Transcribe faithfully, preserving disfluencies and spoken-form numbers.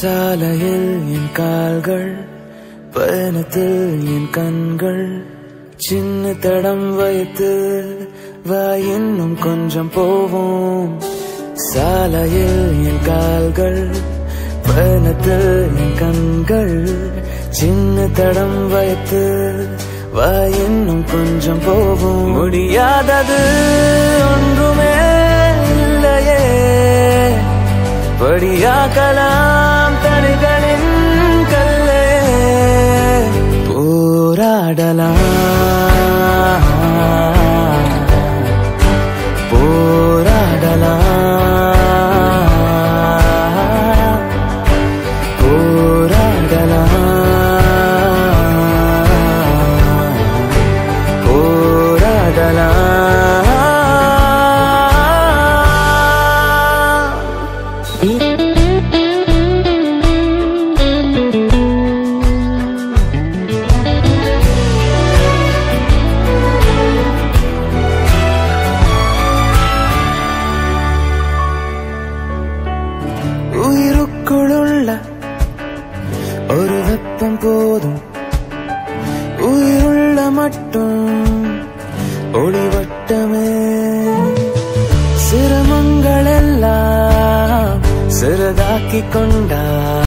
சாலையில் என் கால்கள், பயணத்தில் என் கண்கள், சின்ன தடம் வைத்து வா இன்னும் கொஞ்சம் போவோம். சாலையில் என் கால்கள், பயணத்தில் என் கண்கள், சின்ன தடம் வைத்து வா இன்னும் கொஞ்சம் போவோம். முடியாதது ஒன்றுமே இல்லையே, படியாக்கலாம் தடைகளின் கல்லே. போராடலாம் போராடலாம் போராடலாம் போராடலாம். உயிருக்குள்ள ஒரு வெப்பம் போதும், உயிருள்ள மட்டும் ஒளிவட்டமே. சிரமங்கள் எல்லாம் சிறதாக்கி கொண்டா